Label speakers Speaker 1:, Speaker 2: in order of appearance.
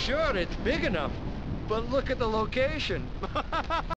Speaker 1: Sure, it's big enough, but look at the location.